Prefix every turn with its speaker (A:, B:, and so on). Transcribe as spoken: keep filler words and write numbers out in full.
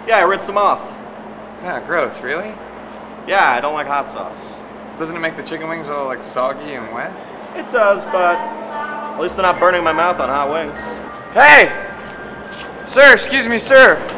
A: Yeah, I rinsed them off.
B: Yeah, gross, really?
A: Yeah, I don't like hot sauce.
B: Doesn't it make the chicken wings all like soggy and wet?
A: It does, but at least they're not burning my mouth on hot wings.
B: Hey! Sir, excuse me, sir.